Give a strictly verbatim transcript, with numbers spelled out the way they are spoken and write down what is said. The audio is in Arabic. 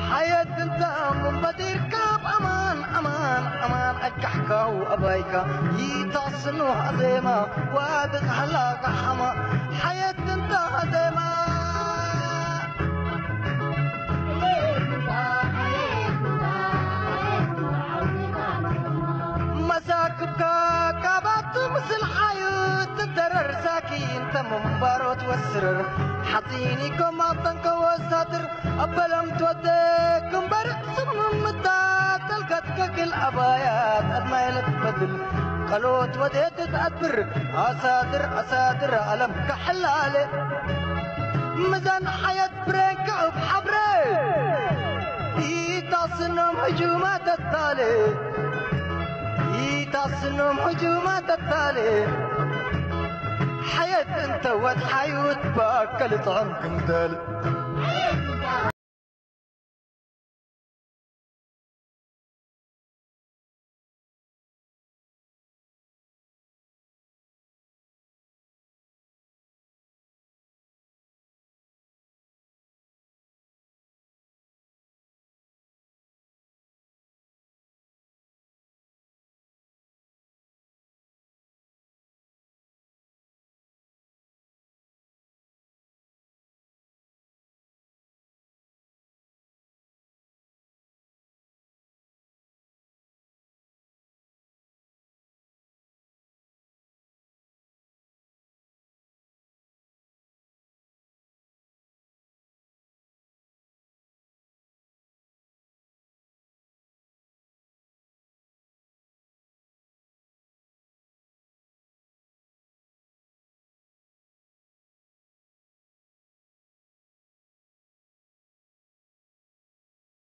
حياة انت من بديرك امان امان امان اكحكا وابايكا يتصنو عظيمة وادق حلاق حما حياة انت عظيمة مساكبكا كابات مثل حيوت تدرر ساكين تم باروت والسرر حطيني كماطنك وساتر أبلم توديكم برق صمم مدات تلقتك كل أبايات أدميلت بدل قلوت وديت تأدبر أساتر أساتر ألم كحلالي مزان حياة بريك بحبري يتصنم هجومات التالي يتصنم هجومات التالي حياة انت ود حيوت باكل طعمكم دالي